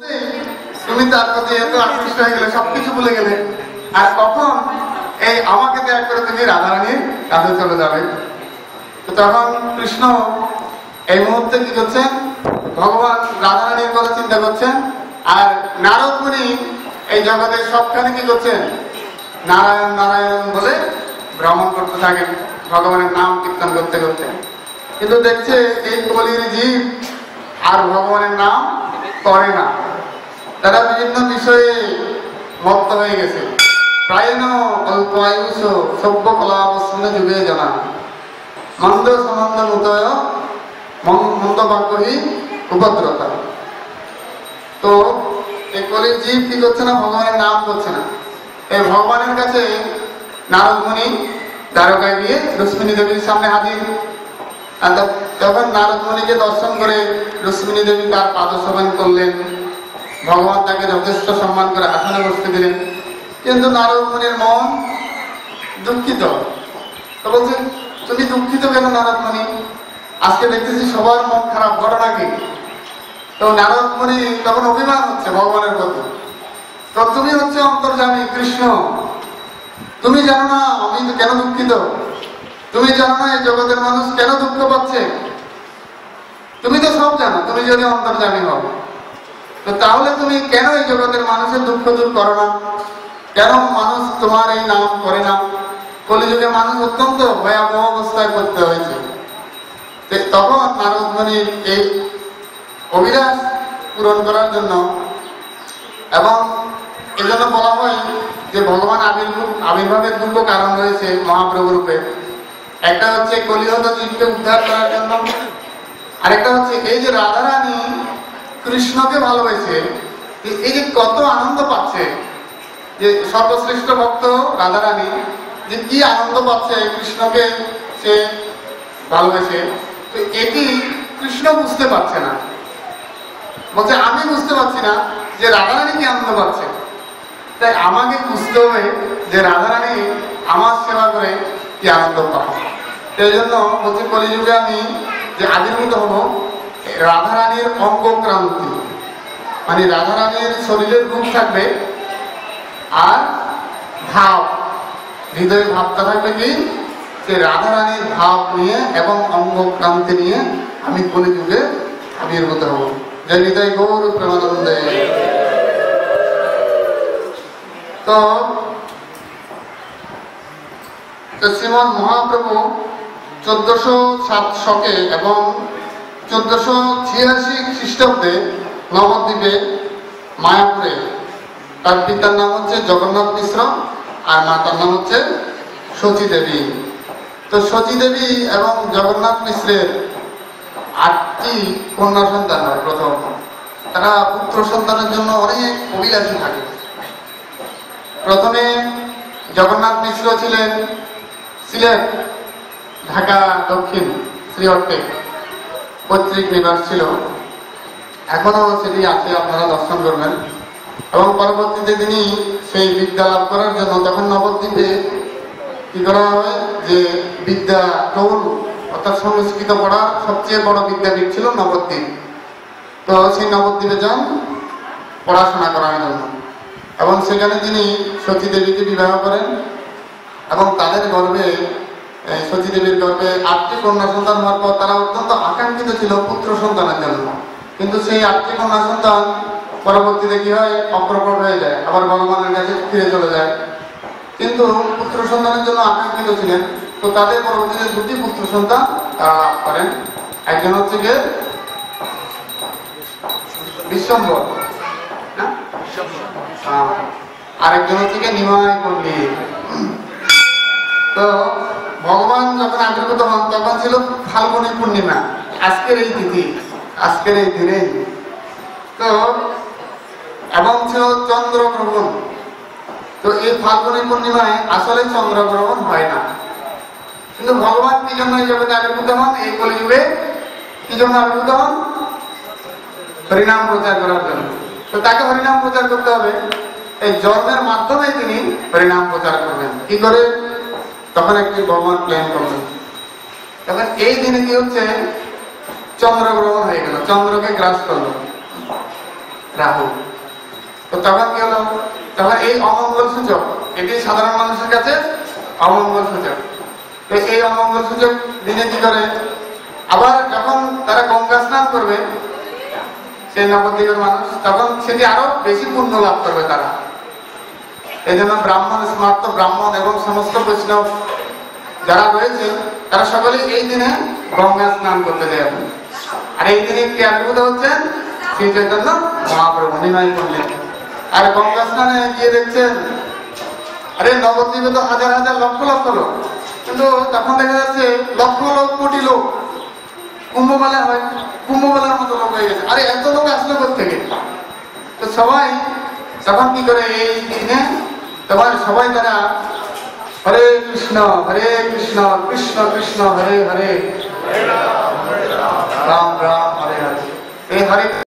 তুমি তার প্রতি এত আকৃষ্ট হয়ে গেলে, সবকিছু ভুলে গেলে, আর কখন এই আমাকে ত্যাগ করে তুমি রাধারানীর কাছে চলে যাবে। তখন কৃষ্ণ এই মুহূর্তে কি করছেন, ভগবান রাধারানীর কথা চিন্তা করছেন, আর নারদ মুনি এই জগতের সবখানে কি করছেন, নারায়ণ নারায়ণ বলে ভ্রমণ করতে থাকেন, ভগবানের নাম কীর্তন করতে করতে। কিন্তু দেখছে এই কলির জীব আর ভগবানের নাম করে না, তারা বিভিন্ন বিষয়ে মত্ত হয়ে গেছে। প্রায়ণ অল্প আয়ুষ সভ্য কলাবস্ন যুগে জানা মন্দ সম্বন্ধ মুতয় মন্দ বাক্যহী উপদ্রতা। তো এই কলির জীব কি করছে না, ভগবানের নাম করছে না। এই ভগবানের কাছে নারদ মুনি দ্বারকায় গিয়ে রুক্মিণী দেবীর সামনে হাজির। তখন নারদ মুনিকে দর্শন করে রুক্মিণী দেবী তার পাদসেবন করলেন, ভগবান তাকে যথেষ্ট সম্মান করে আসনে বসতে দিলেন। কিন্তু নারদ মুনির মন দুঃখিত। তো বলছে, তুমি দুঃখিত কেন নারদ মুনি? আজকে দেখতেছি সবার মন খারাপ, ঘটনা কি? তো নারদ মুনি তখন অভিমান হচ্ছে ভগবানের প্রতি। তো তুমি হচ্ছে অন্তর্যামী কৃষ্ণ, তুমি জানো না আমি কেন দুঃখিত? তুমি জানো না এই জগতের মানুষ কেন দুঃখ পাচ্ছে? তুমি তো সব জানো, তুমি যদি অন্তর্যামী হও, তো তাহলে তুমি কেন এই জগতের মানুষের দুঃখ দূর করো না? কেন মানুষ তোমার এই নাম করে না? কলিযুগে মানুষ অত্যন্ত ভয়াবহ অবস্থায় পড়তে হয়েছে। তখন নারদ মুনির এই অভিলাষ পূরণ করার জন্য, এবং এজন্য বলা হয় যে ভগবান আবির্ভাবের দুটো কারণ রয়েছে মহাপ্রভু রূপে। একটা হচ্ছে কলিহত জীবকে উদ্ধার করার জন্য, আরেকটা হচ্ছে এই যে রাধারানী কৃষ্ণকে ভালোবেসে এই যে কত আনন্দ পাচ্ছে, যে সর্বশ্রেষ্ঠ ভক্ত রাধারানী যে কি আনন্দ পাচ্ছে কৃষ্ণকে সে ভালোবেসে, তো এটি কৃষ্ণ বুঝতে পারছে না। বলছে আমি বুঝতে পারছি না যে রাধারানী কি আনন্দ পাচ্ছে, তাই আমাকে বুঝতে হবে যে রাধারানী আমার সেবা করে কি আনন্দ পায়। সেই জন্য বলছে কলিযুগে আমি যে আবির্ভূত হব, রাধারানীর অঙ্গক্রান্তি, মানে রাধারানীর শরীরের রূপ থাকবে, আর ভাব, হৃদয়ের ভাবটা থাকবে কি, যে রাধারানীর ভাব নিয়ে এবং অঙ্গক্রান্তি নিয়ে আমি কলিযুগে আবির্ভূত হব। জয় নিতাই গৌর প্রেমানন্দে। তো শ্রীমদ মহাপ্রভু 1407 শকে এবং 1486 খ্রিস্টাব্দে নবদ্বীপে মায়াপুরে, তার পিতার নাম হচ্ছে জগন্নাথ মিশ্র আর মাতার নাম হচ্ছে সচী দেবী। তো সচী দেবী এবং জগন্নাথ মিশ্রের 8টি কন্যা সন্তান হয়। প্রথম তারা পুত্র সন্তানের জন্য অনেক অভিলাষী থাকে। প্রথমে জগন্নাথ মিশ্র ছিলেন সিলেট, ঢাকা দক্ষিণ শ্রীহট্টে পৈতৃক নিবাস ছিল, এখনো সেটি আছে, আপনারা দর্শন করবেন। এবং পরবর্তীতে তিনি সেই বিদ্যা লাভ করার জন্য তখন নবদ্বীপে কি করা হয়, যে বিদ্যা টৌল অর্থাৎ সংস্কৃত পড়ার সবচেয়ে বড় বিদ্যাপীঠ ছিল নবদ্বীপ। তো সেই নবদ্বীপে যান পড়াশোনা করার জন্য, এবং সেখানে তিনি সচী দেবীকে বিবাহ করেন। এবং তাদের গর্ভে, সচী দেবীর গর্ভে 8টি কন্যা সন্তান হওয়ার পর তারা অত্যন্ত আকাঙ্ক্ষিত ছিল পুত্র সন্তানের জন্য। কিন্তু সেই 8টি কন্যা সন্তান পরবর্তীতে কি হয়, অগ্রসর হয়ে যায়, আবার ভগবানের কাছে ফিরে চলে যায়। কিন্তু পুত্র সন্তানের জন্য আকাঙ্ক্ষিত ছিলেন, তো তাদের পরবর্তীতে 2টি পুত্র সন্তান তারা লাভ করেন। একজন হচ্ছে গিয়ে বিশ্বম্বর, আরেকজন হচ্ছে গিয়ে নিমাই পণ্ডিত। তো ভগবান যখন আবির্ভূত হন তখন ছিল ফাল্গুনী পূর্ণিমা, আজকের এই তিথি, আজকের এই দিনে। তো এবং ছিল চন্দ্রগ্রহণ। তো এই ফাল্গুনী পূর্ণিমায় আসলে চন্দ্রগ্রহণ হয় না। কিন্তু ভগবান কি জন্য এই জগতে আবির্ভূত হন, এই কলিযুগে কি জন্য আবির্ভূত হন? হরিনাম প্রচার করার জন্য। তো তাকে হরিনাম প্রচার করতে হবে, এই জন্মের মাধ্যমে তিনি হরিনাম প্রচার করবেন। কি করে? তখন একটি ভগবান প্ল্যান করবেন। তখন এই দিনে কি হচ্ছে, চন্দ্রগ্রহণ হয়ে গেল, চন্দ্রকে গ্রাস করলো। রাহু। তো তখন কি হলো, তখন এই অমঙ্গল সূচক, এটি সাধারণ মানুষের কাছে অমঙ্গল সূচক। তো এই অমঙ্গল সূচক দিনে কি করে, আবার যখন তারা গঙ্গা স্নান করবে সেই নবদ্বীপের মানুষ, তখন সেটি আরো বেশি পুণ্য লাভ করবে তারা। এই জন্য ব্রাহ্মণ, স্মার্ত ব্রাহ্মণ এবং সমস্ত বৈষ্ণব যারা রয়েছে তারা সকলে এই দিনে গঙ্গা স্নান করতে যায়। আর এই দিনে কে আবির্ভূত হচ্ছেন? শ্রী চৈতন্য মহাপ্রভু নিমাই পণ্ডিত। আর গঙ্গা স্নানে গিয়ে দেখছেন, আরে নবদ্বীপে তো হাজার হাজার লক্ষ লক্ষ লোক, কিন্তু তখন দেখা যাচ্ছে লক্ষ লোক কোটি লোক। কুম্ভমেলা হয়, কুম্ভমেলার মতো লোক হয়ে গেছে। আরে এত লোক আসলো কোথেকে? তো সবাই তখন কি করে, এই দিনে তোমার সবাই তারা হরে কৃষ্ণ কৃষ্ণ কৃষ্ণ হরে হরে, রাম রাম হরে হরে, এই হরে